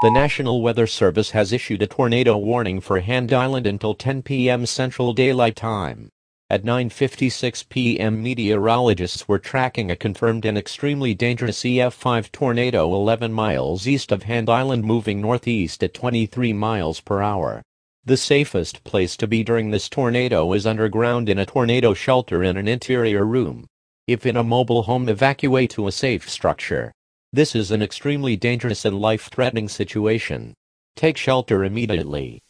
The National Weather Service has issued a tornado warning for Hand Island until 10 p.m. Central Daylight Time. At 9:56 p.m. meteorologists were tracking a confirmed and extremely dangerous EF5 tornado 11 miles east of Hand Island moving northeast at 23 miles per hour. The safest place to be during this tornado is underground in a tornado shelter in an interior room. If in a mobile home, evacuate to a safe structure. This is an extremely dangerous and life-threatening situation. Take shelter immediately.